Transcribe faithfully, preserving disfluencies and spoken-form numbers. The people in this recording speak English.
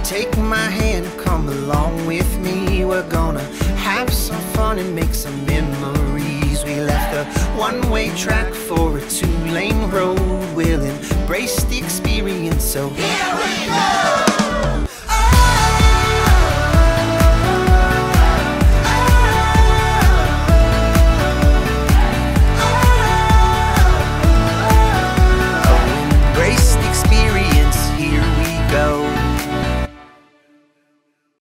Take my hand, come along with me. We're gonna have some fun and make some memories. We left a one-way track for a two-lane road. We'll embrace the experience, so here we go!